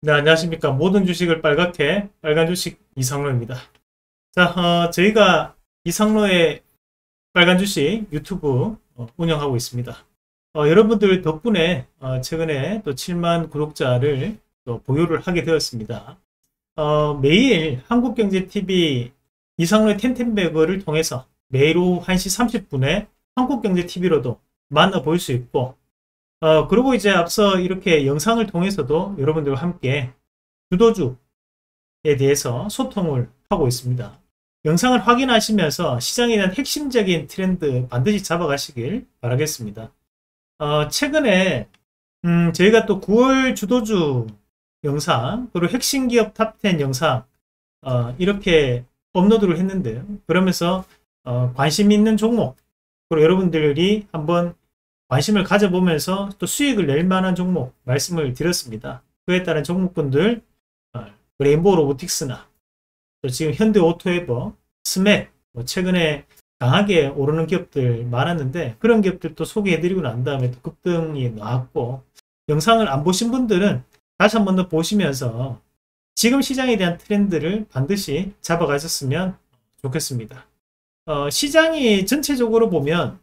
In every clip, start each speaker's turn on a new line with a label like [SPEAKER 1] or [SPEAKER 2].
[SPEAKER 1] 네, 안녕하십니까. 모든 주식을 빨갛게, 빨간 주식 이상로입니다. 자, 저희가 이상로의 빨간 주식 유튜브 운영하고 있습니다. 여러분들 덕분에 최근에 또 7만 구독자를 또 보유를 하게 되었습니다. 매일 한국경제TV 이상로의 텐텐베거를 통해서 매일 오후 1시 30분에 한국경제TV로도 만나볼 수 있고, 그리고 이제 앞서 이렇게 영상을 통해서도 여러분들과 함께 주도주에 대해서 소통을 하고 있습니다. 영상을 확인하시면서 시장에 대한 핵심적인 트렌드 반드시 잡아가시길 바라겠습니다. 최근에 저희가 또 9월 주도주 영상 그리고 핵심 기업 탑10 영상 이렇게 업로드를 했는데요. 그러면서 관심 있는 종목 그리고 여러분들이 한번 관심을 가져보면서 또 수익을 낼 만한 종목 말씀을 드렸습니다. 그에 따른 종목군들 레인보우 로보틱스나 또 지금 현대오토에버, 스맥 최근에 강하게 오르는 기업들 많았는데 그런 기업들도 소개해드리고 난 다음에 또 급등이 나왔고, 영상을 안 보신 분들은 다시 한 번 더 보시면서 지금 시장에 대한 트렌드를 반드시 잡아가셨으면 좋겠습니다. 시장이 전체적으로 보면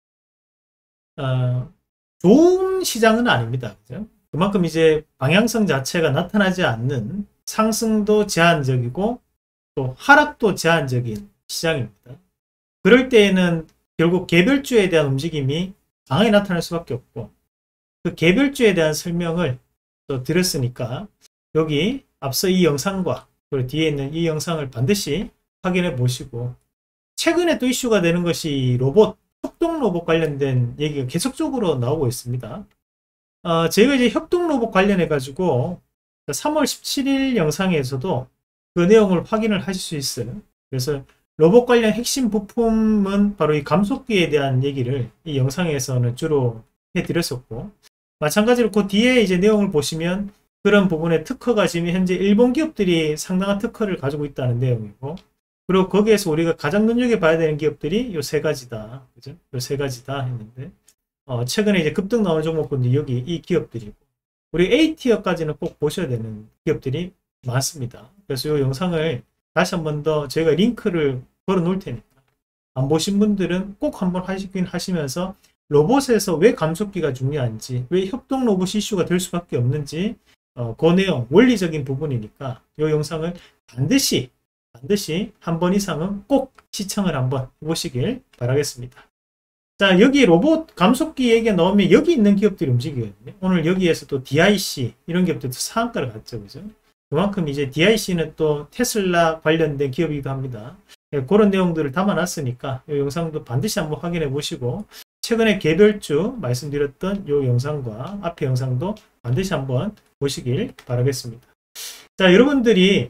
[SPEAKER 1] 좋은 시장은 아닙니다. 그죠? 그만큼 이제 방향성 자체가 나타나지 않는 상승도 제한적이고 또 하락도 제한적인 시장입니다. 그럴 때에는 결국 개별주에 대한 움직임이 강하게 나타날 수밖에 없고, 그 개별주에 대한 설명을 또 드렸으니까 여기 앞서 이 영상과 그리고 뒤에 있는 이 영상을 반드시 확인해 보시고, 최근에 또 이슈가 되는 것이 협동 로봇 관련된 얘기가 계속적으로 나오고 있습니다. 저희가 이제 협동 로봇 관련해 가지고 3월 17일 영상에서도 그 내용을 확인을 하실 수 있어요. 그래서 로봇 관련 핵심 부품은 바로 이 감속기에 대한 얘기를 이 영상에서는 주로 해드렸었고, 마찬가지로 그 뒤에 이제 내용을 보시면 그런 부분에 특허가 지금 현재 일본 기업들이 상당한 특허를 가지고 있다는 내용이고, 그리고 거기에서 우리가 가장 눈여겨봐야 되는 기업들이 요 세 가지다. 그죠? 요 세 가지다 했는데, 최근에 이제 급등 나오는 종목군들이 여기 이 기업들이고, 우리 A티어까지는 꼭 보셔야 되는 기업들이 많습니다. 그래서 요 영상을 다시 한 번 더 저희가 링크를 걸어 놓을 테니까 안 보신 분들은 꼭 한번 하시면서 로봇에서 왜 감속기가 중요한지, 왜 협동 로봇 이슈가 될 수밖에 없는지, 그 내용, 원리적인 부분이니까 이 영상을 반드시 한 번 이상은 꼭 시청을 한번 해보시길 바라겠습니다. 자, 여기 로봇 감속기 얘기가 나오면 여기 있는 기업들이 움직이거든요. 오늘 여기에서 또 DIC 이런 기업들도 상한가를 갔죠. 그죠? 그만큼 이제 DIC는 또 테슬라 관련된 기업이기도 합니다. 그런 내용들을 담아놨으니까 이 영상도 반드시 한번 확인해 보시고, 최근에 개별주 말씀드렸던 이 영상과 앞에 영상도 반드시 한번 보시길 바라겠습니다. 자, 여러분들이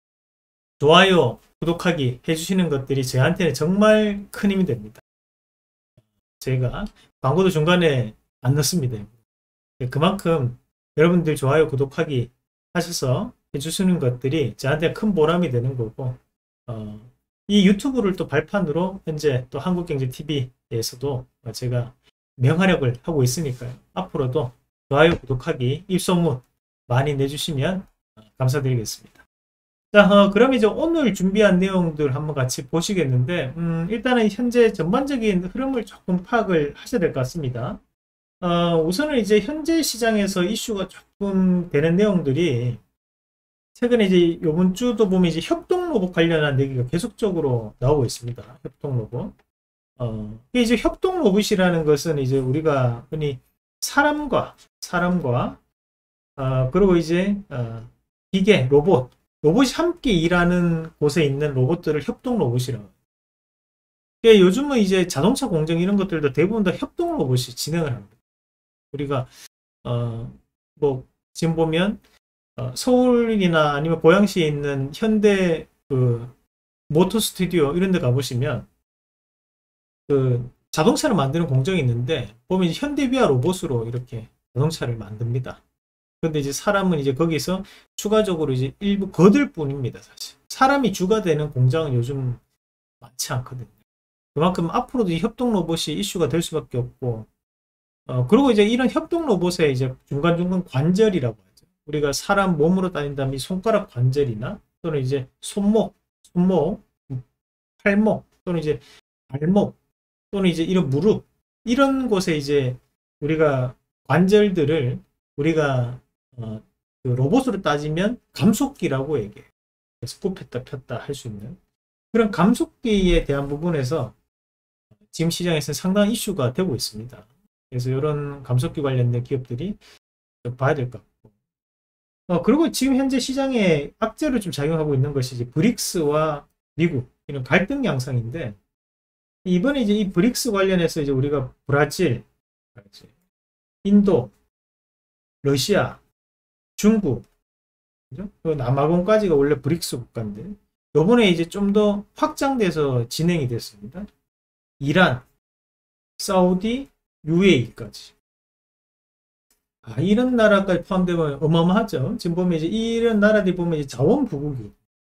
[SPEAKER 1] 좋아요, 구독하기 해주시는 것들이 저한테는 정말 큰 힘이 됩니다. 제가 광고도 중간에 안 넣습니다. 그만큼 여러분들 좋아요, 구독하기 하셔서 해주시는 것들이 저한테 큰 보람이 되는 거고, 이 유튜브를 또 발판으로 현재 또 한국경제TV에서도 제가 명활약을 하고 있으니까요. 앞으로도 좋아요, 구독하기, 입소문 많이 내주시면 감사드리겠습니다. 자, 그럼 이제 오늘 준비한 내용들 한번 같이 보시겠는데, 일단은 현재 전반적인 흐름을 조금 파악을 하셔야 될 것 같습니다. 우선은 이제 현재 시장에서 이슈가 조금 되는 내용들이, 최근에 이제 요번 주도 보면 이제 협동 로봇 관련한 얘기가 계속적으로 나오고 있습니다. 협동 로봇. 이제 협동 로봇이라는 것은 이제 우리가 흔히 사람과 그리고 이제 기계, 로봇이 함께 일하는 곳에 있는 로봇들을 협동 로봇이라고 해요. 요즘은 이제 자동차 공정 이런 것들도 대부분 다 협동 로봇이 진행을 합니다. 우리가 뭐 지금 보면 서울이나 아니면 고양시에 있는 현대 그 모터 스튜디오 이런 데 가보시면 그 자동차를 만드는 공정이 있는데, 보면 이제 현대비아 로봇으로 이렇게 자동차를 만듭니다. 근데 이제 사람은 이제 거기서 추가적으로 이제 일부 거들 뿐입니다. 사실 사람이 주가 되는 공장은 요즘 많지 않거든요. 그만큼 앞으로도 이 협동 로봇이 이슈가 될 수밖에 없고, 그리고 이제 이런 협동 로봇의 이제 중간중간 관절이라고 하죠. 우리가 사람 몸으로 따진다면 이 손가락 관절이나 또는 이제 손목, 팔목 또는 이제 발목 또는 이제 이런 무릎 이런 곳에 이제 우리가 관절들을 우리가 그 로봇으로 따지면 감속기라고 얘기해요. 그래서 굽혔다 폈다 할 수 있는 그런 감속기에 대한 부분에서 지금 시장에서 상당한 이슈가 되고 있습니다. 그래서 이런 감속기 관련된 기업들이 좀 봐야 될 것 같고 그리고 지금 현재 시장에 악재로 좀 작용하고 있는 것이 이제 브릭스와 미국 이런 갈등 양상인데 이번에 이제 이 브릭스 관련해서 이제 우리가 브라질, 인도, 러시아, 중국, 그죠? 남아공까지가 원래 브릭스 국가인데 요번에 이제 좀 더 확장돼서 진행이 됐습니다. 이란, 사우디, UAE까지. 이런 나라까지 포함되면 어마어마하죠. 지금 보면 이제 이런 나라들이 보면 이제 자원 부국이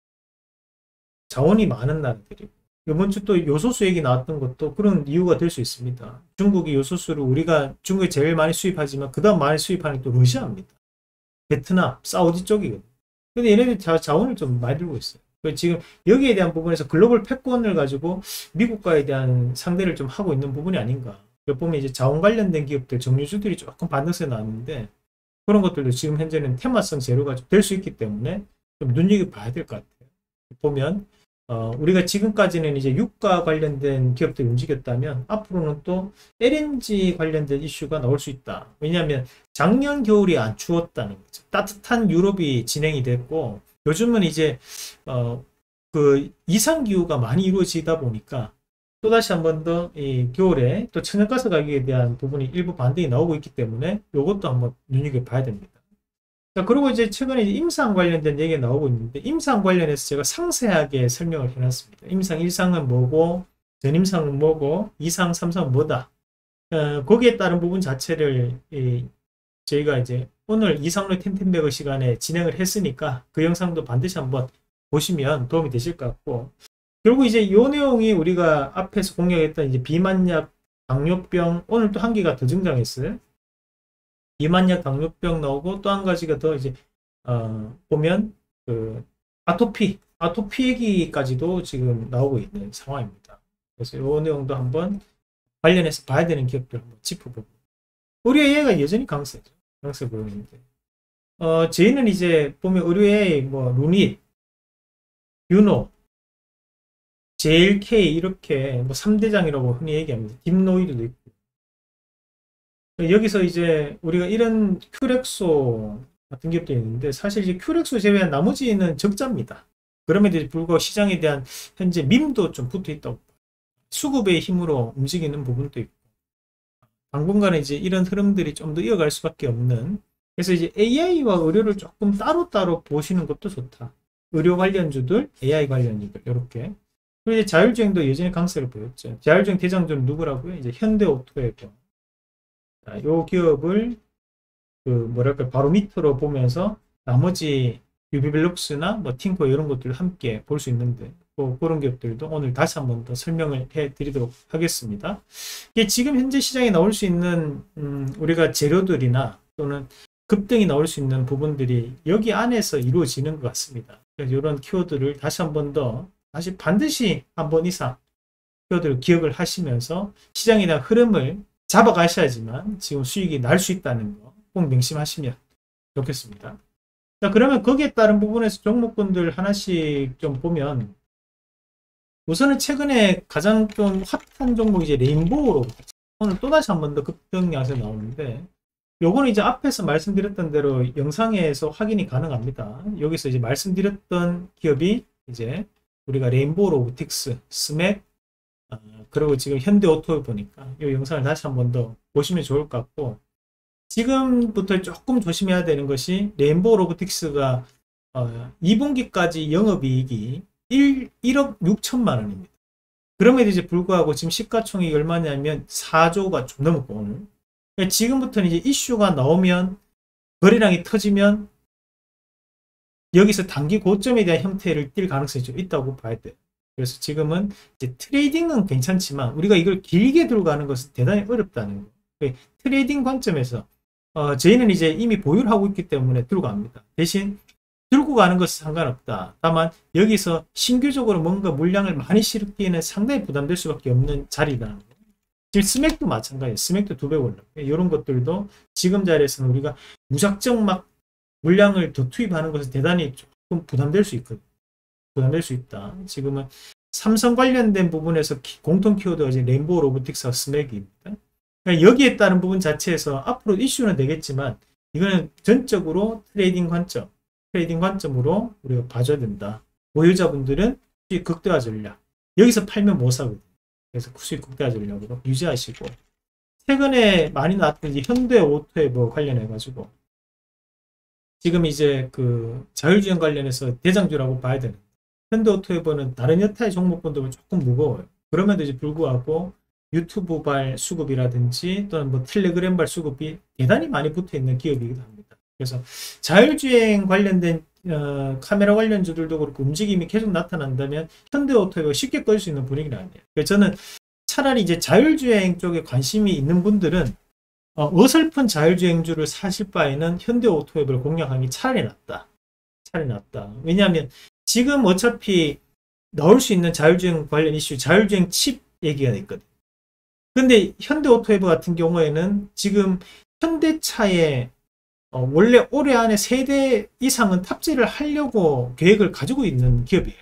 [SPEAKER 1] 자원이 많은 나라들이고 이번 주 또 요소수 얘기 나왔던 것도 그런 이유가 될 수 있습니다. 중국이 요소수를 우리가 중국에 제일 많이 수입하지만 그 다음 많이 수입하는 게 또 러시아입니다. 베트남, 사우디 쪽이거든요. 근데 얘네들 자원을 좀 많이 들고 있어요. 지금 여기에 대한 부분에서 글로벌 패권을 가지고 미국과에 대한 상대를 좀 하고 있는 부분이 아닌가. 보면 이제 자원 관련된 기업들, 정유주들이 조금 반등세 나왔는데 그런 것들도 지금 현재는 테마성 재료가 좀 될 수 있기 때문에 좀 눈여겨봐야 될 것 같아요. 보면 우리가 지금까지는 이제 유가 관련된 기업들이 움직였다면 앞으로는 또 LNG 관련된 이슈가 나올 수 있다. 왜냐하면 작년 겨울이 안 추웠다는 거죠. 따뜻한 유럽이 진행이 됐고 요즘은 이제 그 이상기후가 많이 이루어지다 보니까 또다시 한 번 더 이 겨울에 또 천연가스 가격에 대한 부분이 일부 반등이 나오고 있기 때문에 이것도 한번 눈여겨봐야 됩니다. 자, 그리고 이제 최근에 이제 임상 관련된 얘기가 나오고 있는데 임상 관련해서 제가 상세하게 설명을 해놨습니다. 임상 1상은 뭐고 전임상은 뭐고 2상, 3상은 뭐다. 거기에 따른 부분 자체를 저희가 이제 오늘 이상로 텐텐베거 시간에 진행을 했으니까 그 영상도 반드시 한번 보시면 도움이 되실 것 같고 결국 이제 이 내용이 우리가 앞에서 공략했던 이제 비만약, 당뇨병 오늘 또 한 개가 더 등장했어요. 비만약, 당뇨병 나오고 또 한 가지가 더 이제 보면 그 아토피 얘기까지도 지금 나오고 있는 상황입니다. 그래서 이 내용도 한번 관련해서 봐야 되는 기업들 한번 짚어보고 의료 AI가 여전히 강세 보이는데 저희는 이제 보면 의료 AI 뭐 루닛, 유노, JLK 이렇게 뭐 3대장이라고 흔히 얘기합니다. 딥노이드도 있고 여기서 이제 우리가 이런 큐렉소 같은 기업도 있는데 사실 이제 큐렉소 제외한 나머지는 적자입니다. 그럼에도 불구하고 시장에 대한 현재 밈도 좀 붙어 있다고 수급의 힘으로 움직이는 부분도 있고 당분간은 이제 이런 흐름들이 좀 더 이어갈 수밖에 없는 그래서 이제 AI와 의료를 조금 따로따로 보시는 것도 좋다. 의료 관련주들, AI 관련주들 이렇게 그리고 이제 자율주행도 여전히 강세를 보였죠. 자율주행 대장주는 누구라고요? 이제 현대오토예요. 이 기업을 그 뭐랄까 바로 밑으로 보면서 나머지 유비벨룩스나 뭐 팅코 이런 것들을 함께 볼 수 있는데 그런 기업들도 오늘 다시 한번 더 설명을 해 드리도록 하겠습니다. 이게 지금 현재 시장에 나올 수 있는 우리가 재료들이나 또는 급등이 나올 수 있는 부분들이 여기 안에서 이루어지는 것 같습니다. 그래서 이런 키워드를 다시 한번 더 반드시 한 번 이상 키워드를 기억을 하시면서 시장에 대한 흐름을 잡아가셔야지만 지금 수익이 날 수 있다는 거 꼭 명심하시면 좋겠습니다. 자, 그러면 거기에 따른 부분에서 종목군들 하나씩 좀 보면 우선은 최근에 가장 좀 핫한 종목이 이제 레인보우로 오늘 또다시 한 번 더 급등 양세 나오는데 요거는 이제 앞에서 말씀드렸던 대로 영상에서 확인이 가능합니다. 여기서 이제 말씀드렸던 기업이 이제 우리가 레인보우 로보틱스, 스맥, 그리고 지금 현대오토 보니까 이 영상을 다시 한 번 더 보시면 좋을 것 같고 지금부터 조금 조심해야 되는 것이 레인보우 로보틱스가 2분기까지 영업이익이 1억 6천만 원입니다. 그럼에도 이제 불구하고 지금 시가총액이 얼마냐면 4조가 좀 넘었고 오늘 그러니까 지금부터는 이제 이슈가 나오면 거래량이 터지면 여기서 단기 고점에 대한 형태를 띌 가능성이 좀 있다고 봐야 돼요. 그래서 지금은 이제 트레이딩은 괜찮지만 우리가 이걸 길게 들고 가는 것은 대단히 어렵다는 거. 트레이딩 관점에서 저희는 이제 이미 보유를 하고 있기 때문에 들고 갑니다. 대신 들고 가는 것은 상관없다. 다만 여기서 신규적으로 뭔가 물량을 많이 실기에는 상당히 부담될 수밖에 없는 자리라는 거. 지금 스맥도 마찬가지예요. 스맥도 2배 올라. 이런 것들도 지금 자리에서는 우리가 무작정 막 물량을 더 투입하는 것은 대단히 조금 부담될 수 있거든요. 부담될 수 있다. 지금은 삼성 관련된 부분에서 공통 키워드가 이제 레인보우 로보틱스와 스맥입니다. 그러니까 여기에 따른 부분 자체에서 앞으로 이슈는 되겠지만 이거는 전적으로 트레이딩 관점으로 우리가 봐줘야 된다. 보유자분들은 수익 극대화 전략. 여기서 팔면 못 사거든요. 그래서 수익 극대화 전략으로 유지하시고, 최근에 많이 나왔던 이제 현대오토웨버 관련해가지고 지금 이제 그 자율주행 관련해서 대장주라고 봐야 되는, 현대오토웨버는 다른 여타의 종목군들은 조금 무거워요. 그럼에도 이제 불구하고 유튜브발 수급이라든지 또는 뭐 텔레그램발 수급이 대단히 많이 붙어 있는 기업이기도 합니다. 그래서 자율주행 관련된 카메라 관련주들도 그렇고 움직임이 계속 나타난다면 현대오토웨버가 쉽게 꺼질 수 있는 분위기는 아니에요. 그래서 저는 차라리 이제 자율주행 쪽에 관심이 있는 분들은 어설픈 자율주행주를 사실 바에는 현대오토웨버를 공략하는 게 차라리 낫다. 차라리 낫다. 왜냐하면 지금 어차피 나올 수 있는 자율주행 관련 이슈, 자율주행 칩 얘기가 있거든요. 근데 현대오토웨버 같은 경우에는 지금 현대차에 원래 올해 안에 3대 이상은 탑재를 하려고 계획을 가지고 있는 기업이에요.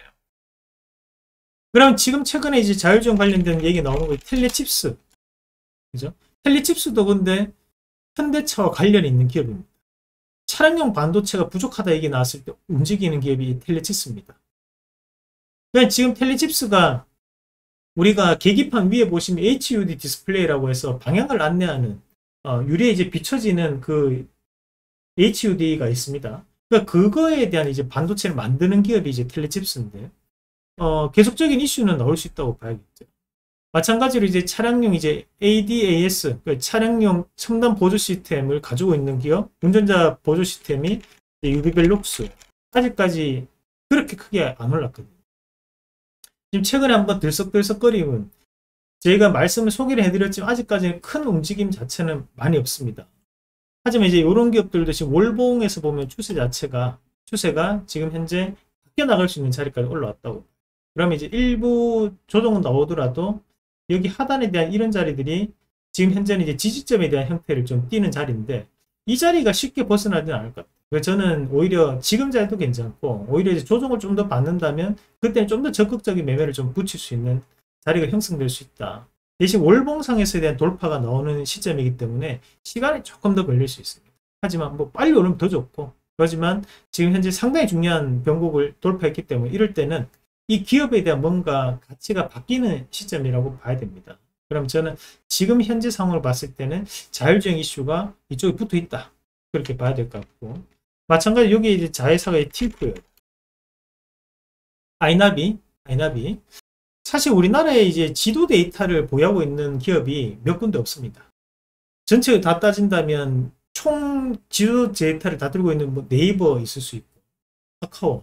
[SPEAKER 1] 그럼 지금 최근에 이제 자율주행 관련된 얘기 나오는 거 텔레칩스. 그죠? 텔레칩스도 근데 현대차와 관련이 있는 기업입니다. 차량용 반도체가 부족하다 얘기 나왔을 때 움직이는 기업이 텔레칩스입니다. 그러니까 지금 텔레칩스가 우리가 계기판 위에 보시면 HUD 디스플레이라고 해서 방향을 안내하는 유리에 이제 비춰지는 그 HUD가 있습니다. 그러니까 그거에 대한 이제 반도체를 만드는 기업이 이제 텔레칩스인데 계속적인 이슈는 나올 수 있다고 봐야겠죠. 마찬가지로 이제 차량용 이제 ADAS, 그러니까 차량용 첨단 보조 시스템을 가지고 있는 기업, 운전자 보조 시스템이 유비벨록스. 아직까지 그렇게 크게 안 올랐거든요. 지금 최근에 한번 들썩들썩거리면 저희가 말씀을 소개를 해드렸지만 아직까지는 큰 움직임 자체는 많이 없습니다. 하지만 이제 이런 기업들도 지금 월봉에서 보면 추세가 지금 현재 바뀌어 나갈 수 있는 자리까지 올라왔다고. 그러면 이제 일부 조정은 나오더라도 여기 하단에 대한 이런 자리들이 지금 현재는 이제 지지점에 대한 형태를 좀 띄는 자리인데 이 자리가 쉽게 벗어나지는 않을 것 같아요. 그래서 저는 오히려 지금 자리도 괜찮고 오히려 이제 조정을 좀 더 받는다면 그때는 좀 더 적극적인 매매를 좀 붙일 수 있는 자리가 형성될 수 있다. 대신 월봉상에서에 대한 돌파가 나오는 시점이기 때문에 시간이 조금 더 걸릴 수 있습니다. 하지만 뭐 빨리 오르면 더 좋고 그렇지만 지금 현재 상당히 중요한 변곡을 돌파했기 때문에 이럴 때는 이 기업에 대한 뭔가 가치가 바뀌는 시점이라고 봐야 됩니다. 그럼 저는 지금 현재 상황을 봤을 때는 자율주행 이슈가 이쪽에 붙어 있다. 그렇게 봐야 될 것 같고. 마찬가지로 여기 이제 자회사가 팅크예요. 아이나비. 사실 우리나라에 이제 지도 데이터를 보유하고 있는 기업이 몇 군데 없습니다. 전체 다 따진다면 총 지도 데이터를 다 들고 있는 뭐 네이버 있을 수 있고, 카카오.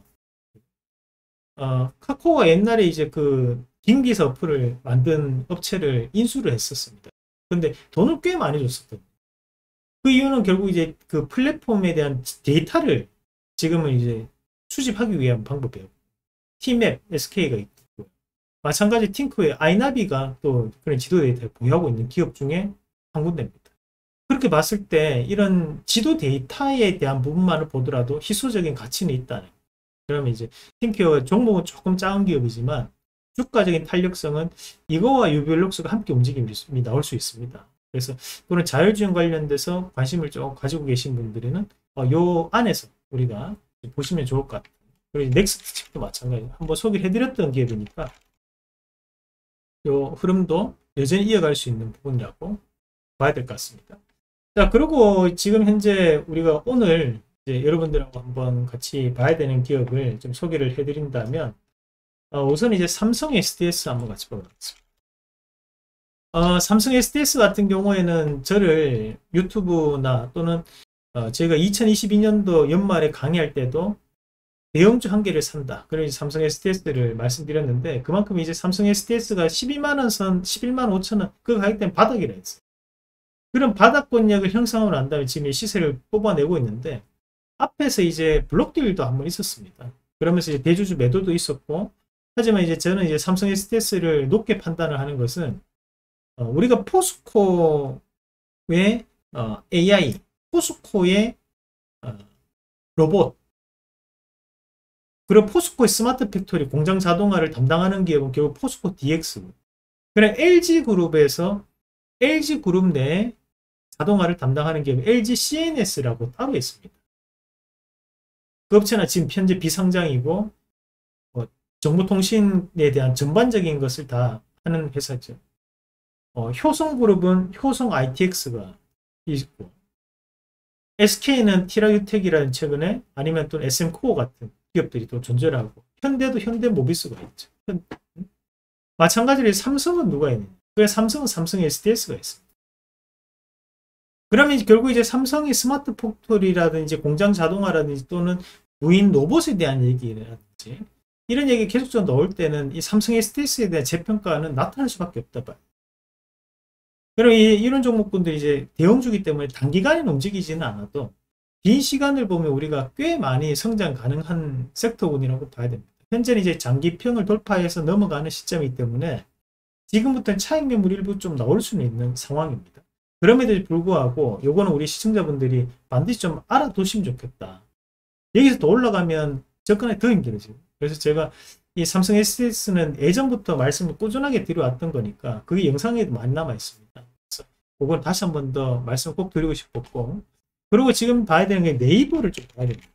[SPEAKER 1] 카카오가 옛날에 이제 그 빙기서 어플을 만든 업체를 인수를 했었습니다. 근데 돈을 꽤 많이 줬었거든요. 그 이유는 결국 이제 그 플랫폼에 대한 데이터를 지금은 이제 수집하기 위한 방법이에요. T맵, SK가 있고, 마찬가지 팅크의 아이나비가 또 그런 지도 데이터를 보유하고 있는 기업 중에 한 군데입니다. 그렇게 봤을 때 이런 지도 데이터에 대한 부분만을 보더라도 희소적인 가치는 있다는. 그러면 이제 팅케어 종목은 조금 작은 기업이지만 주가적인 탄력성은 이거와 유비벨록스가 함께 움직임이 나올 수 있습니다. 그래서 또는 자율주행 관련돼서 관심을 좀 가지고 계신 분들은 요 안에서 우리가 보시면 좋을 것 같아요. 그리고 넥스트 칩도 마찬가지로 한번 소개를 해드렸던 기업이니까 요 흐름도 여전히 이어갈 수 있는 부분이라고 봐야 될 것 같습니다. 자, 그리고 지금 현재 우리가 오늘 이제 여러분들하고 한번 같이 봐야 되는 기업을 좀 소개를 해드린다면 우선 이제 삼성 SDS 한번 같이 보겠습니다. 삼성 SDS 같은 경우에는 저를 유튜브나 또는 제가 2022년도 연말에 강의할 때도 대형주 한 개를 산다. 그래서 삼성 SDS를 말씀드렸는데 그만큼 이제 삼성 SDS가 12만원 선 11만 5천원 그 가격대는 바닥이라 했어요. 그런 바닥권역을 형성하고 난 다음에 지금 이 시세를 뽑아내고 있는데, 앞에서 이제 블록딜도 한번 있었습니다. 그러면서 이제 대주주 매도도 있었고, 하지만 이제 저는 이제 삼성 STS를 높게 판단을 하는 것은, 우리가 포스코의 AI, 포스코의 로봇, 그리고 포스코의 스마트 팩토리 공장 자동화를 담당하는 기업은 결국 포스코 DX고, 그냥 LG그룹에서 LG그룹 내 자동화를 담당하는 기업이 LG CNS라고 따로 있습니다. 그 업체는 지금 현재 비상장이고 정보통신에 대한 전반적인 것을 다 하는 회사죠. 효성그룹은 효성 ITX가 있고, SK는 티라유텍이라는 최근에, 아니면 또 SM코어 같은 기업들이 또 존재를 하고, 현대도 현대모비스가 있죠. 마찬가지로 삼성은 누가 있느냐? 그 삼성은 삼성 SDS가 있습니다. 그러면 결국 이제 삼성이 스마트 팩토리라든지 공장 자동화라든지 또는 무인 로봇에 대한 얘기라든지 이런 얘기 계속적으로 넣을 때는 이 삼성 SDS에 대한 재평가는 나타날 수밖에 없다 봐요. 그럼 이런 종목군들이 이제 대형주기 때문에 단기간에 움직이지는 않아도 긴 시간을 보면 우리가 꽤 많이 성장 가능한 섹터군이라고 봐야 됩니다. 현재는 이제 장기평을 돌파해서 넘어가는 시점이기 때문에 지금부터는 차익 매물 일부 좀 나올 수는 있는 상황입니다. 그럼에도 불구하고 요거는 우리 시청자분들이 반드시 좀 알아두시면 좋겠다. 여기서 더 올라가면 접근하기 더 힘들어지고, 그래서 제가 이 삼성 SDS는 예전부터 말씀을 꾸준하게 드려왔던 거니까 그게 영상에도 많이 남아 있습니다. 그래서 그건 다시 한 번 더 말씀을 꼭 드리고 싶었고, 그리고 지금 봐야 되는 게 네이버를 좀 봐야 됩니다.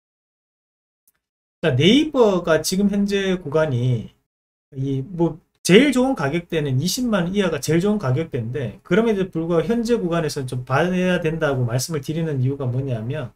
[SPEAKER 1] 자, 네이버가 지금 현재 구간이 제일 좋은 가격대는 20만 이하가 제일 좋은 가격대인데, 그럼에도 불구하고 현재 구간에서 좀 봐야 된다고 말씀을 드리는 이유가 뭐냐면,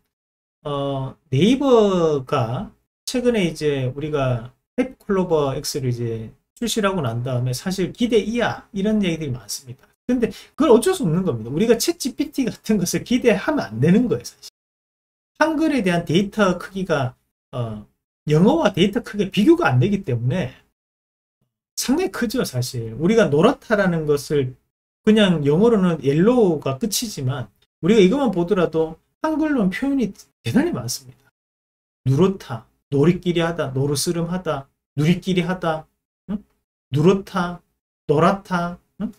[SPEAKER 1] 네이버가 최근에 이제 우리가 앱클로버 X를 이제 출시하고 난 다음에 사실 기대 이하 이런 얘기들이 많습니다. 근데 그걸 어쩔 수 없는 겁니다. 우리가 챗GPT 같은 것을 기대하면 안 되는 거예요, 사실. 한글에 대한 데이터 크기가 영어와 데이터 크기가 비교가 안 되기 때문에 상당히 크죠, 사실. 우리가 노랗다라는 것을 그냥 영어로는 옐로우가 끝이지만 우리가 이것만 보더라도 한글로는 표현이 대단히 많습니다. 누렇다, 노리끼리 하다, 노르스름하다, 누리끼리 하다, 응? 누렇다, 노랗다, 응?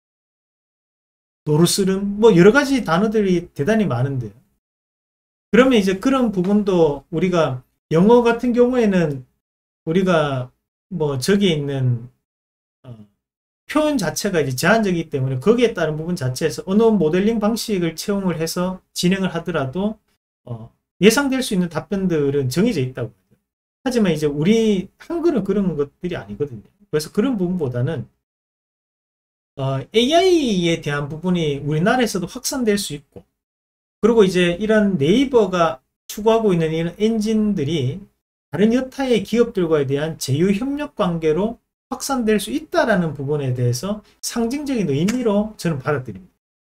[SPEAKER 1] 노르스름, 뭐 여러 가지 단어들이 대단히 많은데요. 그러면 이제 그런 부분도 우리가 영어 같은 경우에는 우리가 뭐 저기에 있는 표현 자체가 이제 제한적이기 때문에 거기에 따른 부분 자체에서 언어 모델링 방식을 채용을 해서 진행을 하더라도 예상될 수 있는 답변들은 정해져 있다고 해요. 하지만 이제 우리 한글은 그런 것들이 아니거든요. 그래서 그런 부분보다는 AI에 대한 부분이 우리나라에서도 확산될 수 있고, 그리고 이제 이런 네이버가 추구하고 있는 이런 엔진들이 다른 여타의 기업들과에 대한 제휴 협력 관계로 확산될 수 있다라는 부분에 대해서 상징적인 의미로 저는 받아들입니다.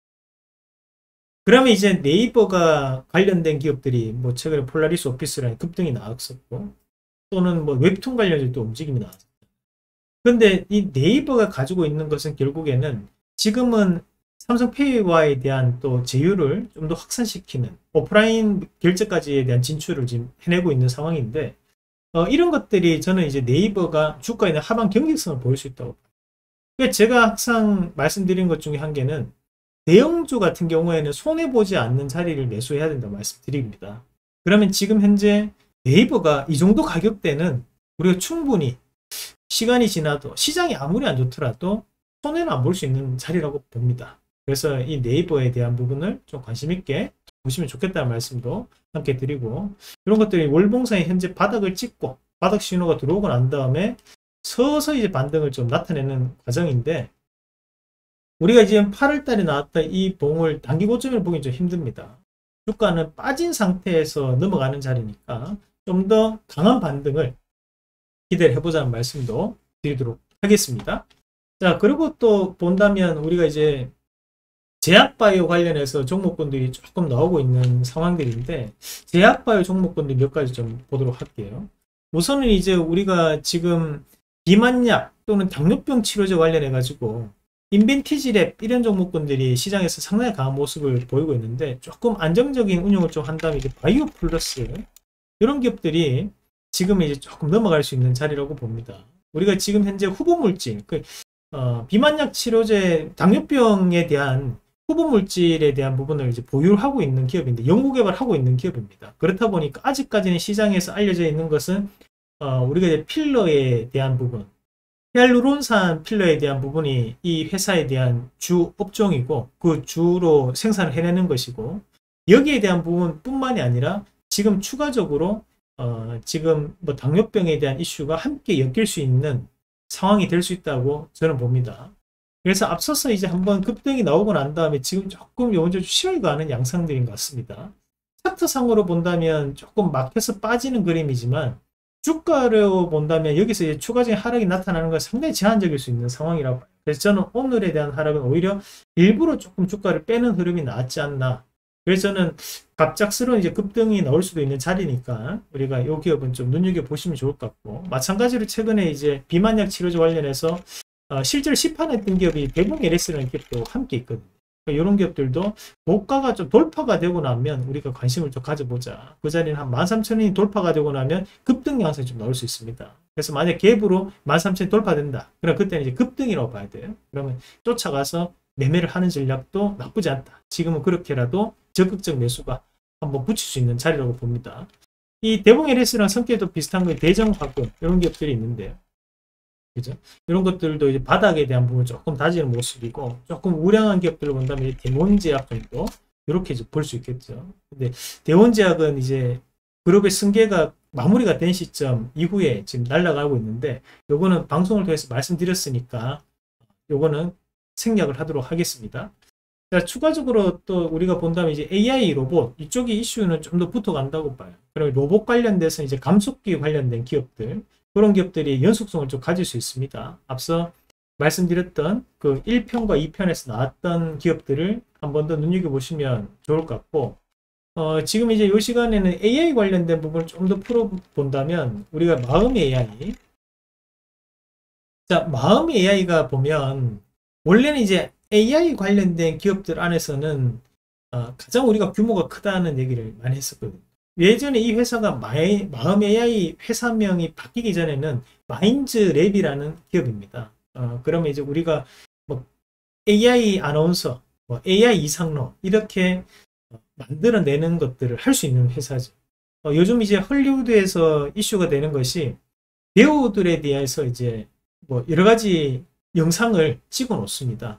[SPEAKER 1] 그러면 이제 네이버가 관련된 기업들이 뭐 최근에 폴라리스 오피스라는 급등이 나왔었고, 또는 뭐 웹툰 관련된 또 움직임이 나왔습니다. 그런데 이 네이버가 가지고 있는 것은 결국에는 지금은 삼성페이와에 대한 또 제휴를 좀 더 확산시키는 오프라인 결제까지에 대한 진출을 지금 해내고 있는 상황인데, 이런 것들이 저는 이제 네이버가 주가에 대한 하방 경직성을 보일 수 있다고 봐요. 그러니까 제가 항상 말씀드린 것 중에 한 개는 대형주 같은 경우에는 손해보지 않는 자리를 매수해야 된다고 말씀드립니다. 그러면 지금 현재 네이버가 이 정도 가격대는 우리가 충분히 시간이 지나도 시장이 아무리 안 좋더라도 손해는 안 볼 수 있는 자리라고 봅니다. 그래서 이 네이버에 대한 부분을 좀 관심 있게 보시면 좋겠다는 말씀도 함께 드리고, 이런 것들이 월봉상에 현재 바닥을 찍고 바닥 신호가 들어오고 난 다음에 서서히 이제 반등을 좀 나타내는 과정인데, 우리가 지금 8월 달에 나왔던 이 봉을 단기 고점을 보기 좀 힘듭니다. 주가는 빠진 상태에서 넘어가는 자리니까 좀 더 강한 반등을 기대를 해보자는 말씀도 드리도록 하겠습니다. 자, 그리고 또 본다면 우리가 이제 제약바이오 관련해서 종목군들이 조금 나오고 있는 상황들인데, 제약바이오 종목군들 몇 가지 좀 보도록 할게요. 우선은 이제 우리가 지금 비만약 또는 당뇨병 치료제 관련해 가지고 인벤티지랩 이런 종목군들이 시장에서 상당히 강한 모습을 보이고 있는데, 조금 안정적인 운용을 좀 한다면 이제 바이오 플러스 이런 기업들이 지금 이제 조금 넘어갈 수 있는 자리라고 봅니다. 우리가 지금 현재 후보 물질, 비만약 치료제, 당뇨병에 대한 후보 물질에 대한 부분을 이제 보유를 하고 있는 기업인데, 연구 개발하고 있는 기업입니다. 그렇다 보니까 아직까지는 시장에서 알려져 있는 것은 우리가 이제 필러에 대한 부분, 히알루론산 필러에 대한 부분이 이 회사에 대한 주 업종이고, 그 주로 생산을 해내는 것이고, 여기에 대한 부분뿐만이 아니라 지금 추가적으로 지금 뭐 당뇨병에 대한 이슈가 함께 엮일 수 있는 상황이 될 수 있다고 저는 봅니다. 그래서 앞서서 이제 한번 급등이 나오고 난 다음에 지금 조금 요번 주 쉬어가는 가는 양상들인 것 같습니다. 차트상으로 본다면 조금 막혀서 빠지는 그림이지만, 주가로 본다면 여기서 이제 추가적인 하락이 나타나는 건 상당히 제한적일 수 있는 상황이라고 봐요. 그래서 저는 오늘에 대한 하락은 오히려 일부러 조금 주가를 빼는 흐름이 나왔지 않나. 그래서 저는 갑작스러운 이제 급등이 나올 수도 있는 자리니까 우리가 이 기업은 좀 눈여겨보시면 좋을 것 같고, 마찬가지로 최근에 이제 비만약 치료제 관련해서 실제로 시판했던 기업이 대부분 LS라는 기업도 함께 있거든요. 그러니까 이런 기업들도 고가가 좀 돌파가 되고 나면 우리가 관심을 좀 가져보자. 그 자리는 한 13,000원이 돌파가 되고 나면 급등 양상이 좀 나올 수 있습니다. 그래서 만약 갭으로 13,000원이 돌파된다. 그럼 그때는 이제 급등이라고 봐야 돼요. 그러면 쫓아가서 매매를 하는 전략도 나쁘지 않다. 지금은 그렇게라도 적극적 매수가 한번 붙일 수 있는 자리라고 봅니다. 이 대봉 LS랑 성격도 비슷한 거에 대정화금 이런 기업들이 있는데요. 그죠? 이런 것들도 이제 바닥에 대한 부분 조금 다지는 모습이고, 조금 우량한 기업들을 본다면 대몬제약 정도 이렇게 볼 수 있겠죠. 근데 대원제약은 이제 그룹의 승계가 마무리가 된 시점 이후에 지금 날아가고 있는데, 요거는 방송을 통해서 말씀드렸으니까 요거는 생략을 하도록 하겠습니다. 자, 추가적으로 또 우리가 본다면 이제 AI 로봇 이쪽이 이슈는 좀 더 붙어간다고 봐요. 그리고 로봇 관련돼서 이제 감속기 관련된 기업들, 그런 기업들이 연속성을 좀 가질 수 있습니다. 앞서 말씀드렸던 그 1편과 2편에서 나왔던 기업들을 한 번 더 눈여겨보시면 좋을 것 같고, 지금 이제 이 시간에는 AI 관련된 부분을 좀 더 풀어본다면, 우리가 마음 AI. 자, 마음 AI가 보면, 원래는 이제 AI 관련된 기업들 안에서는 가장 우리가 규모가 크다는 얘기를 많이 했었거든요. 예전에 이 회사가 마음 AI 회사명이 바뀌기 전에는 마인즈랩이라는 기업입니다. 그러면 이제 우리가 뭐 AI 아나운서, 뭐 AI 이상로 이렇게 만들어내는 것들을 할 수 있는 회사죠. 요즘 이제 헐리우드에서 이슈가 되는 것이 배우들에 대해서 이제 뭐 여러 가지 영상을 찍어 놓습니다.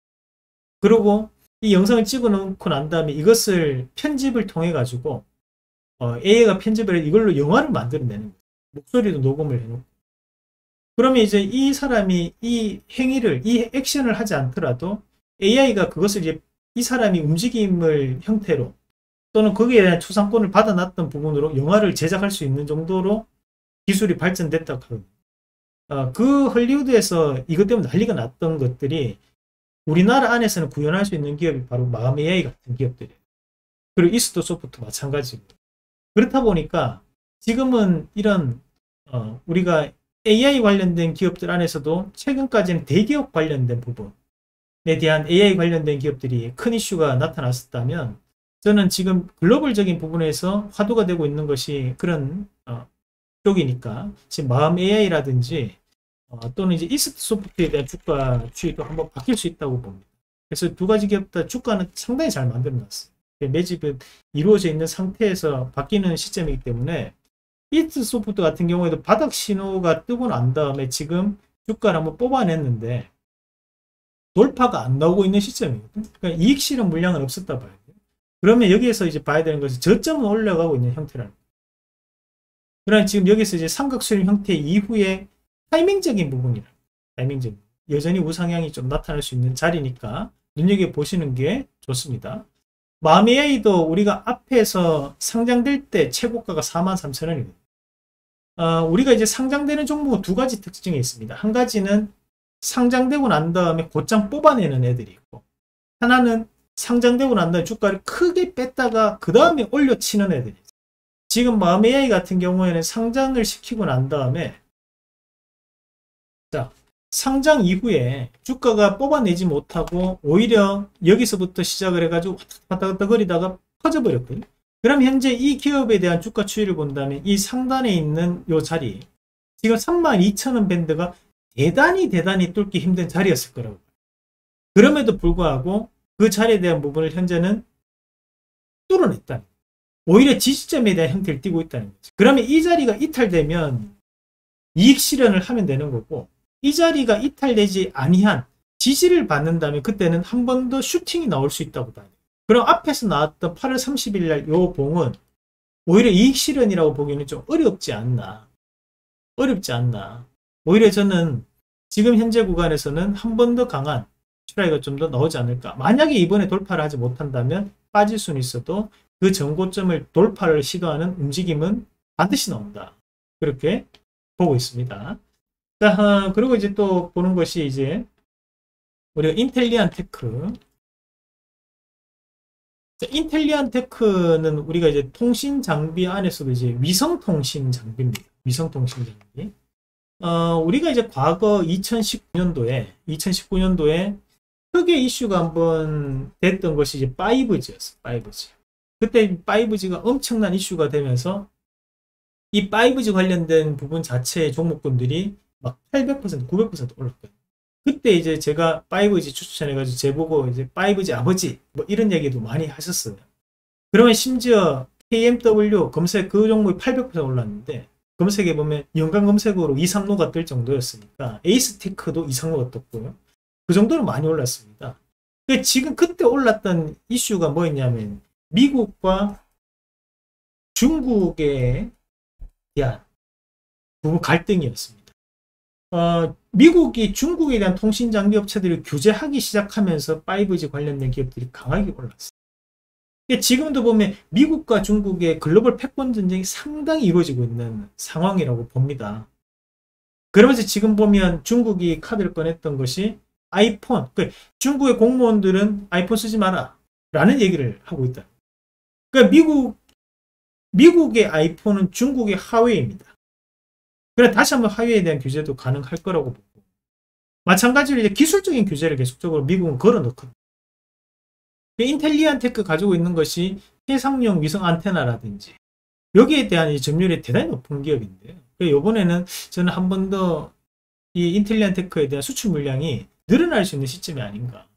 [SPEAKER 1] 그리고 이 영상을 찍어 놓고 난 다음에 이것을 편집을 통해 가지고 AI가 편집을 해 이걸로 영화를 만들어내는 거예요. 목소리도 녹음을 해놓고. 그러면 이제 이 사람이 이 행위를, 이 액션을 하지 않더라도 AI가 그것을 이제 이 사람이 움직임을 형태로 또는 거기에 대한 초상권을 받아놨던 부분으로 영화를 제작할 수 있는 정도로 기술이 발전됐다고 하거든요. 그 헐리우드에서 이것 때문에 난리가 났던 것들이 우리나라 안에서는 구현할 수 있는 기업이 바로 마음 AI 같은 기업들이에요. 그리고 이스트 소프트 마찬가지고. 그렇다 보니까 지금은 이런 우리가 AI 관련된 기업들 안에서도 최근까지는 대기업 관련된 부분에 대한 AI 관련된 기업들이 큰 이슈가 나타났었다면, 저는 지금 글로벌적인 부분에서 화두가 되고 있는 것이 그런 쪽이니까 지금 마음 AI라든지 또는 이제 이스트 소프트에 대한 주가 추이도 한번 바뀔 수 있다고 봅니다. 그래서 두 가지 기업 다 주가는 상당히 잘 만들어놨어요. 매집은 이루어져 있는 상태에서 바뀌는 시점이기 때문에, 이스트 소프트 같은 경우에도 바닥 신호가 뜨고 난 다음에 지금 주가를 한번 뽑아냈는데 돌파가 안 나오고 있는 시점이거든요. 그러니까 이익 실현 물량은 없었다 봐야 돼요. 그러면 여기에서 이제 봐야 되는 것은 저점은 올라가고 있는 형태라는 거예요. 그러나 지금 여기서 이제 삼각수렴 형태 이후에 타이밍적인 부분이라, 타이밍적인 여전히 우상향이 좀 나타날 수 있는 자리니까 눈여겨보시는 게 좋습니다. 마음 AI도 우리가 앞에서 상장될 때 최고가가 43,000원이거든요. 우리가 이제 상장되는 종목은 두 가지 특징이 있습니다. 한 가지는 상장되고 난 다음에 곧장 뽑아내는 애들이 있고, 하나는 상장되고 난 다음에 주가를 크게 뺐다가 그 다음에 올려치는 애들이 있어요. 지금 마음 AI 같은 경우에는 상장을 시키고 난 다음에, 자, 상장 이후에 주가가 뽑아내지 못하고 오히려 여기서부터 시작을 해가지고 왔다 갔다 거리다가 퍼져버렸거든요. 그럼 현재 이 기업에 대한 주가 추이를 본다면 이 상단에 있는 이 자리, 지금 32,000원 밴드가 대단히 뚫기 힘든 자리였을 거라고. 그럼에도 불구하고 그 자리에 대한 부분을 현재는 뚫어냈다. 오히려 지지점에 대한 형태를 띠고 있다는 거죠. 그러면 이 자리가 이탈되면 이익 실현을 하면 되는 거고, 이 자리가 이탈되지 아니한 지지를 받는다면 그때는 한 번 더 슈팅이 나올 수 있다고 봐요. 그럼 앞에서 나왔던 8월 30일 날 요 봉은 오히려 이익 실현이라고 보기는 좀 어렵지 않나. 오히려 저는 지금 현재 구간에서는 한 번 더 강한 트라이가 좀 더 나오지 않을까. 만약에 이번에 돌파를 하지 못한다면 빠질 수는 있어도 그 전고점을 돌파를 시도하는 움직임은 반드시 나온다. 그렇게 보고 있습니다. 자, 그리고 이제 또 보는 것이 이제 우리가 인텔리안 테크. 자, 인텔리안 테크는 우리가 이제 통신 장비 안에서도 이제 위성 통신 장비입니다. 위성 통신 장비. 우리가 이제 과거 2019년도에 크게 이슈가 한번 됐던 것이 이제 5G였어요. 5G. 그때 5G가 엄청난 이슈가 되면서 이 5G 관련된 부분 자체의 종목군들이 막 800%, 900% 올랐거든요. 그때 이제 제가 5G 추천해가지고 제보고 이제 5G 아버지 뭐 이런 얘기도 많이 하셨어요. 그러면 심지어 KMW 검색 그 종목이 800% 올랐는데 검색해 보면 연간 검색어로 2, 3로가 뜰 정도였으니까 에이스테크도 2, 3로가 떴고요. 그 정도로 많이 올랐습니다. 지금 그때 올랐던 이슈가 뭐였냐면 미국과 중국에 대한 부분 갈등이었습니다. 미국이 중국에 대한 통신 장비 업체들을 규제하기 시작하면서 5G 관련된 기업들이 강하게 올랐어요. 지금도 보면 미국과 중국의 글로벌 패권 전쟁이 상당히 이루어지고 있는 상황이라고 봅니다. 그러면서 지금 보면 중국이 카드를 꺼냈던 것이 아이폰, 중국의 공무원들은 아이폰 쓰지 마라 라는 얘기를 하고 있다. 그러니까 미국의 아이폰은 중국의 하웨이입니다. 그래 다시 한번 하웨이에 대한 규제도 가능할 거라고 보고, 마찬가지로 이제 기술적인 규제를 계속적으로 미국은 걸어놓거든요. 인텔리안 테크 가지고 있는 것이 해상용 위성 안테나라든지 여기에 대한 점유율이 대단히 높은 기업인데요. 이번에는 저는 한 번 더 이 인텔리안 테크에 대한 수출 물량이 늘어날 수 있는 시점이 아닌가.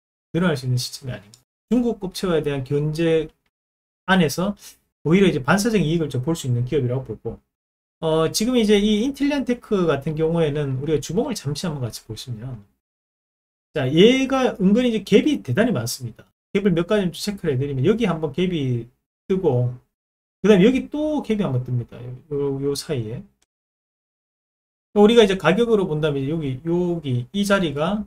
[SPEAKER 1] 중국 업체에 대한 견제 안에서 오히려 이제 반사적인 이익을 좀 볼 수 있는 기업이라고 보고, 지금 이제 이 인텔리안 테크 같은 경우에는 우리가 주봉을 잠시 한번 같이 보시면, 자, 얘가 은근히 이제 갭이 대단히 많습니다. 갭을 몇 가지 좀 체크를 해드리면, 여기 한번 갭이 뜨고, 그 다음에 여기 또 갭이 한번 뜹니다. 요 사이에. 우리가 이제 가격으로 본다면 여기 이 자리가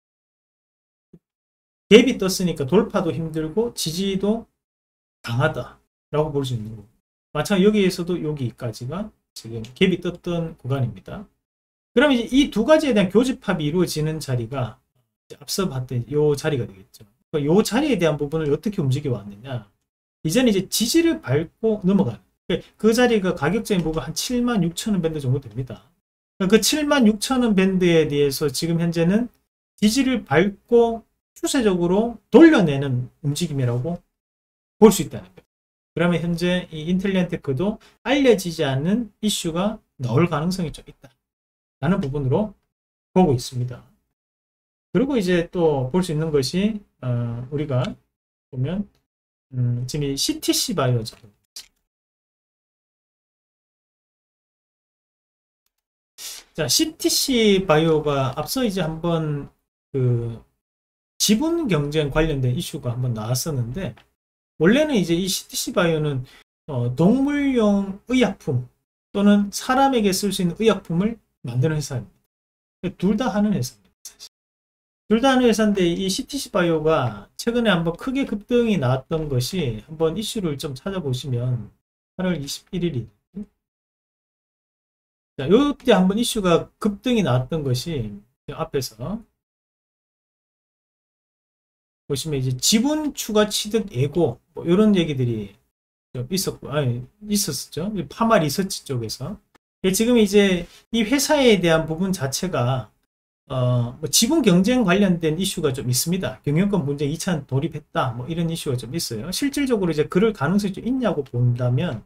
[SPEAKER 1] 갭이 떴으니까 돌파도 힘들고 지지도 강하다라고 볼 수 있는 거고, 마찬가지로 여기에서도 여기까지가 지금 갭이 떴던 구간입니다. 그러면 이제 이 두 가지에 대한 교집합이 이루어지는 자리가 앞서 봤던 이 자리가 되겠죠. 이 자리에 대한 부분을 어떻게 움직여 왔느냐, 이제는 이제 지지를 밟고 넘어가는, 그 자리가 가격적인 부분 한 76,000원 밴드 정도 됩니다. 그 76,000원 밴드에 대해서 지금 현재는 지지를 밟고 추세적으로 돌려내는 움직임이라고 볼 수 있다는 거예요. 그러면 현재 이 인텔리안 테크도 알려지지 않는 이슈가 나올 가능성이 좀 있다 라는 부분으로 보고 있습니다. 그리고 이제 또 볼 수 있는 것이 우리가 보면 지금 이 CTC 바이오죠. 자, CTC 바이오가 앞서 이제 한번 그 지분 경쟁 관련된 이슈가 한번 나왔었는데, 원래는 이제 이 CTC 바이오는 동물용 의약품 또는 사람에게 쓸 수 있는 의약품을 만드는 회사입니다. 둘 다 하는 회사입니다. 사실. 둘 다 하는 회사인데, 이 CTC 바이오가 최근에 한번 크게 급등이 나왔던 것이, 한번 이슈를 좀 찾아보시면 8월 21일이 자, 요때 한번 이슈가 급등이 나왔던 것이 앞에서 보시면 이제 지분 추가 취득 예고 뭐 이런 얘기들이 좀 있었었죠. 파마 리서치 쪽에서. 지금 이제 이 회사에 대한 부분 자체가 뭐 지분 경쟁 관련된 이슈가 좀 있습니다. 경영권 분쟁 2차 돌입했다. 뭐 이런 이슈가 좀 있어요. 실질적으로 이제 그럴 가능성이 좀 있냐고 본다면,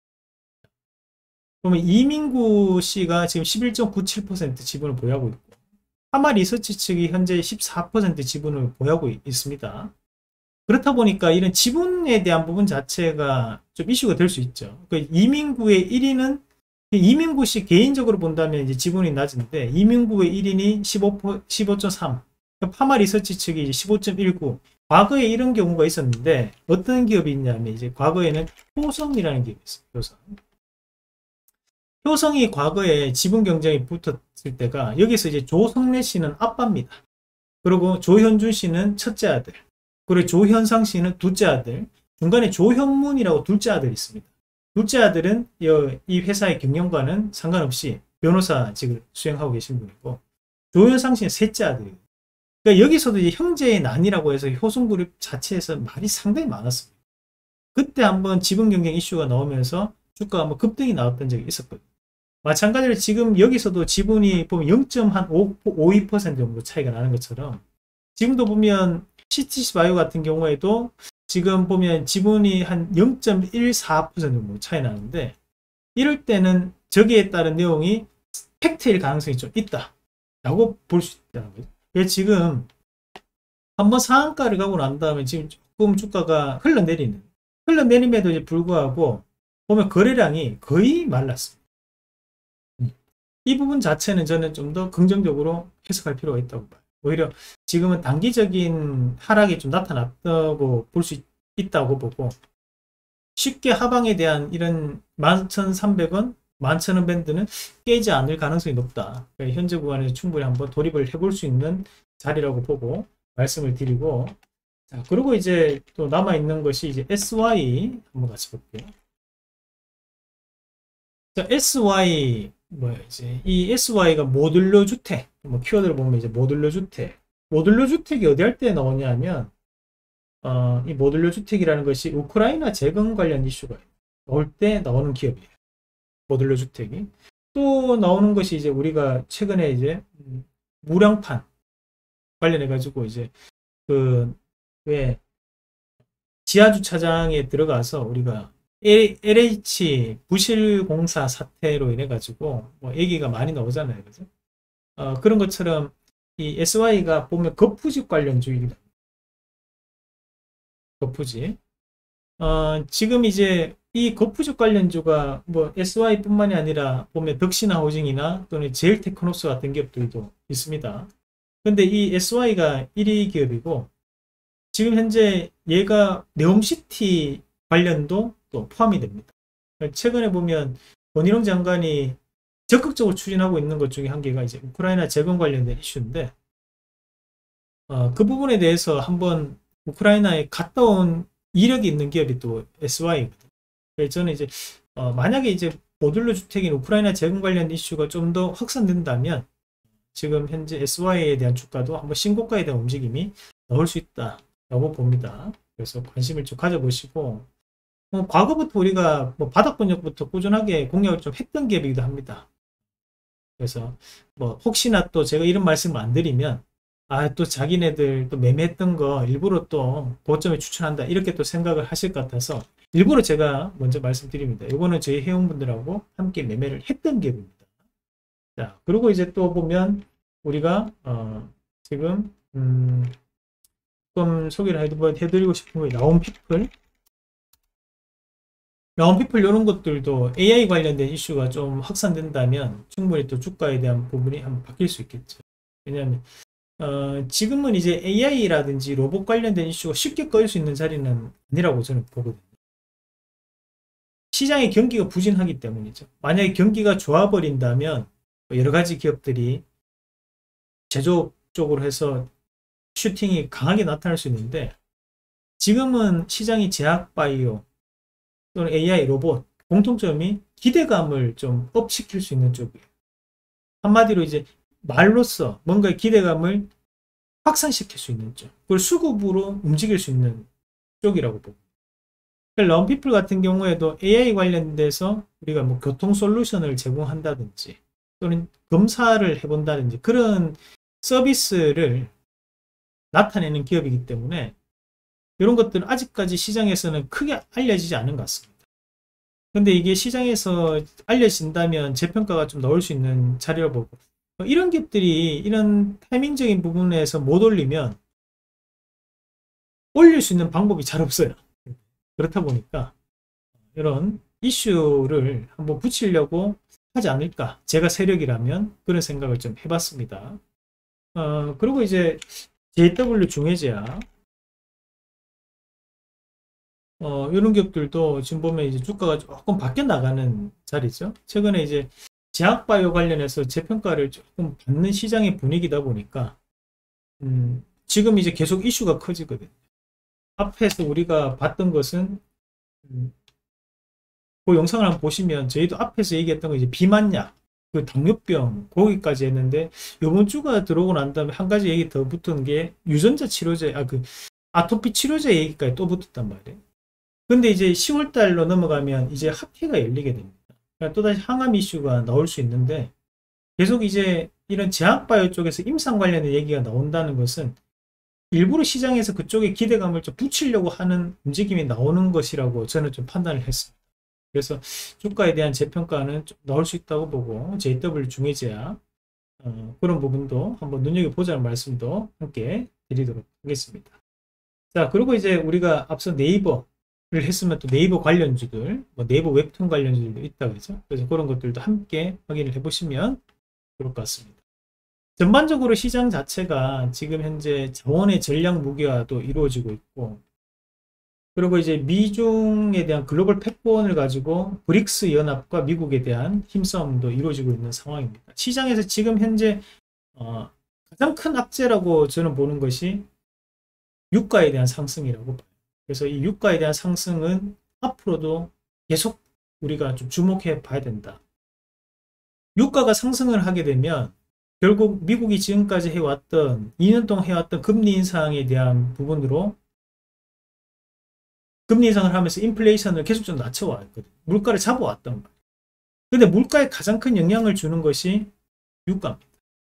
[SPEAKER 1] 그러면 이민구 씨가 지금 11.97% 지분을 보유하고 있고, 하마 리서치 측이 현재 14% 지분을 보유하고 있습니다. 그렇다 보니까 이런 지분에 대한 부분 자체가 좀 이슈가 될 수 있죠. 그 이민구의 1위는 이민구 씨 개인적으로 본다면 이제 지분이 낮은데 이민구의 1인이 15.3, 파마 리서치 측이 15.19. 과거에 이런 경우가 있었는데 어떤 기업이 있냐면 이제 과거에는 효성이라는 기업이 있어요. 효성. 효성이 과거에 지분 경쟁이 붙었을 때가 여기서 이제 조성래 씨는 아빠입니다. 그리고 조현준 씨는 첫째 아들. 그리고 조현상 씨는 둘째 아들. 중간에 조현문이라고 둘째 아들이 있습니다. 둘째 아들은 이 회사의 경영과는 상관없이 변호사직을 수행하고 계신 분이고, 조현상 씨는 셋째 아들이에요. 그러니까 여기서도 이제 형제의 난이라고 해서 효성그룹 자체에서 말이 상당히 많았습니다. 그때 한번 지분 경쟁 이슈가 나오면서 주가가 한번 급등이 나왔던 적이 있었거든요. 마찬가지로 지금 여기서도 지분이 보면 0.52% 정도 차이가 나는 것처럼, 지금도 보면 CTC 바이오 같은 경우에도 지금 보면 지분이 한 0.14% 정도 차이 나는데, 이럴 때는 저기에 따른 내용이 팩트일 가능성이 좀 있다 라고 볼 수 있다는 거죠. 그래서 지금 한번 상한가를 가고 난 다음에 지금 조금 주가가 흘러내림에도 이제 불구하고 보면 거래량이 거의 말랐습니다. 이 부분 자체는 저는 좀 더 긍정적으로 해석할 필요가 있다고 봐요. 오히려 지금은 단기적인 하락이 좀 나타났다고 볼 수 있다고 보고, 쉽게 하방에 대한 이런 11,300원, 11,000원 밴드는 깨지 않을 가능성이 높다. 그러니까 현재 구간에서 충분히 한번 돌입을 해볼 수 있는 자리라고 보고 말씀을 드리고, 자, 그리고 이제 또 남아있는 것이 이제 SY 한번 같이 볼게요. 자, SY 뭐야 이제 이 SY가 모듈러 주택, 뭐 키워드를 보면 이제 모듈러 주택이 어디 할 때 나오냐면 이 모듈러 주택이라는 것이 우크라이나 재건 관련 이슈가 나올 때 나오는 기업이에요. 모듈러 주택이 또 나오는 것이 이제 우리가 최근에 이제 무량판 관련해 가지고 이제 그 왜 지하 주차장에 들어가서 우리가 LH 부실공사 사태로 인해 가지고 뭐 얘기가 많이 나오잖아요. 그죠? 그런 것처럼 이 SY가 보면 거푸집 관련 주입니다. 거푸집. 지금 이제 이 거푸집 관련주가 뭐 SY 뿐만이 아니라 보면 덕신하우징이나 또는 제일테크노스 같은 기업들도 있습니다. 근데 이 SY가 1위 기업이고, 지금 현재 얘가 네옴시티 관련도 또 포함이 됩니다. 최근에 보면 원희룡 장관이 적극적으로 추진하고 있는 것 중에 한 개가 이제 우크라이나 재건 관련된 이슈인데, 그 부분에 대해서 한번 우크라이나에 갔다 온 이력이 있는 기업이 또 SY거든요. 그래서 저는 이제 만약에 이제 모듈러 주택인 우크라이나 재건 관련 이슈가 좀 더 확산된다면 지금 현재 SY에 대한 주가도 한번 신고가에 대한 움직임이 나올 수 있다라고 봅니다. 그래서 관심을 좀 가져보시고, 과거부터 우리가 뭐 바닥권역부터 꾸준하게 공략을 좀 했던 기업이기도 합니다. 그래서 뭐 혹시나 또 제가 이런 말씀을 안 드리면 또 자기네들 또 매매했던 거 일부러 또 고점에 추천한다 이렇게 또 생각을 하실 것 같아서 일부러 제가 먼저 말씀드립니다. 이거는 저희 회원분들하고 함께 매매를 했던 기업입니다. 자, 그리고 이제 또 보면 우리가 지금 조금 소개를 해드리고 싶은 거 라온피플 이런 것들도 AI 관련된 이슈가 좀 확산된다면 충분히 또 주가에 대한 부분이 한번 바뀔 수 있겠죠. 왜냐하면 지금은 이제 AI라든지 로봇 관련된 이슈가 쉽게 꺼일 수 있는 자리는 아니라고 저는 보거든요. 시장의 경기가 부진하기 때문이죠. 만약에 경기가 좋아버린다면 여러 가지 기업들이 제조업 쪽으로 해서 슈팅이 강하게 나타날 수 있는데, 지금은 시장이 제약바이오 또는 AI 로봇 공통점이 기대감을 좀 업시킬 수 있는 쪽이에요. 한마디로 이제 말로써 뭔가의 기대감을 확산시킬 수 있는 쪽, 그걸 수급으로 움직일 수 있는 쪽이라고 보고, 런피플 같은 경우에도 AI 관련돼서 우리가 뭐 교통 솔루션을 제공한다든지 또는 검사를 해본다든지 그런 서비스를 나타내는 기업이기 때문에 이런 것들은 아직까지 시장에서는 크게 알려지지 않은 것 같습니다. 근데 이게 시장에서 알려진다면 재평가가 좀 나올 수 있는 자리를 보고, 이런 기업들이 이런 타이밍적인 부분에서 못 올리면 올릴 수 있는 방법이 잘 없어요. 그렇다 보니까 이런 이슈를 한번 붙이려고 하지 않을까, 제가 세력이라면 그런 생각을 좀 해봤습니다. 그리고 이제 JW 중해제약, 이런 기업들도 지금 보면 이제 주가가 조금 바뀌어 나가는 자리죠. 최근에 이제 제약바이오 관련해서 재평가를 조금 받는 시장의 분위기다 보니까 지금 이제 계속 이슈가 커지거든요. 앞에서 우리가 봤던 것은 그 영상을 한번 보시면 저희도 앞에서 얘기했던 거 이제 비만약, 그 당뇨병, 거기까지 했는데 이번 주가 들어오고 난 다음에 한 가지 얘기 더 붙은 게 유전자 치료제, 그 아토피 치료제 얘기까지 또 붙었단 말이에요. 근데 이제 10월 달로 넘어가면 이제 학회가 열리게 됩니다. 그러니까 또다시 항암 이슈가 나올 수 있는데, 계속 이제 이런 제약바이오 쪽에서 임상 관련된 얘기가 나온다는 것은 일부러 시장에서 그쪽에 기대감을 좀 붙이려고 하는 움직임이 나오는 것이라고 저는 좀 판단을 했습니다. 그래서 주가에 대한 재평가는 좀 나올 수 있다고 보고, JW 중해제약 그런 부분도 한번 눈여겨보자는 말씀도 함께 드리도록 하겠습니다. 자, 그리고 이제 우리가 앞서 네이버를 했으면 또 네이버 관련주들, 뭐 네이버 웹툰 관련주들도 있다고 그죠. 그래서 그런 것들도 함께 확인을 해보시면 좋을 것 같습니다. 전반적으로 시장 자체가 지금 현재 자원의 전략 무기화도 이루어지고 있고, 그리고 이제 미중에 대한 글로벌 패권을 가지고 브릭스 연합과 미국에 대한 힘싸움도 이루어지고 있는 상황입니다. 시장에서 지금 현재 가장 큰 악재라고 저는 보는 것이 유가에 대한 상승이라고 봐요. 그래서 이 유가에 대한 상승은 앞으로도 계속 우리가 좀 주목해 봐야 된다. 유가가 상승을 하게 되면 결국 미국이 지금까지 해왔던 2년 동안 해왔던 금리 인상에 대한 부분으로 금리 인상을 하면서 인플레이션을 계속 좀 낮춰왔거든요. 물가를 잡아왔단 말이에요. 근데 물가에 가장 큰 영향을 주는 것이 유가입니다.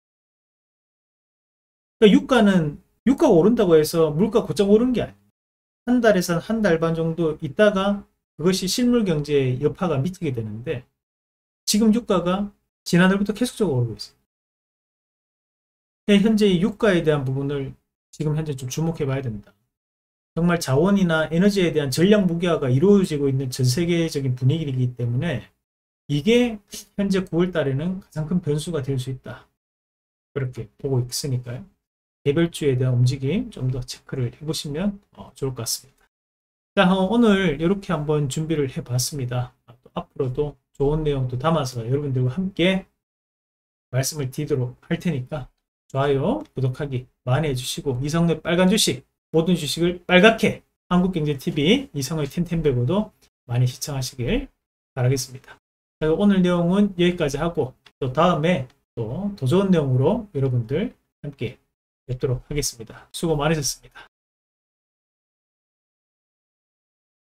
[SPEAKER 1] 그러니까 유가가 오른다고 해서 물가 곧장 오른 게 아니에요. 한 달에서 한 달 반 정도 있다가 그것이 실물 경제에 여파가 미치게 되는데, 지금 유가가 지난달부터 계속적으로 오르고 있어요. 현재 이 유가에 대한 부분을 지금 현재 좀 주목해 봐야 된다. 정말 자원이나 에너지에 대한 전략 무기화가 이루어지고 있는 전 세계적인 분위기이기 때문에 이게 현재 9월 달에는 가장 큰 변수가 될 수 있다. 그렇게 보고 있으니까요. 개별주에 대한 움직임 좀 더 체크를 해보시면 좋을 것 같습니다. 자, 오늘 이렇게 한번 준비를 해봤습니다. 또 앞으로도 좋은 내용도 담아서 여러분들과 함께 말씀을 드리도록 할 테니까 좋아요, 구독하기 많이 해주시고, 이성의 빨간 주식, 모든 주식을 빨갛게 한국경제TV 이성의 텐텐베고도 많이 시청하시길 바라겠습니다. 오늘 내용은 여기까지 하고, 또 다음에 또 더 좋은 내용으로 여러분들 함께 뵙도록 하겠습니다. 수고 많으셨습니다.